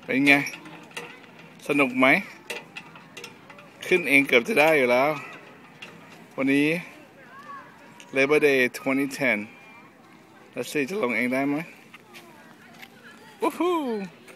เป็นไงสนุกไหมขึ้นเองเกือบจะได้อยู่แล้ววันนี้ Labor Day 2010 แล้วสิจะลงเองได้ไหมวู้ฮู้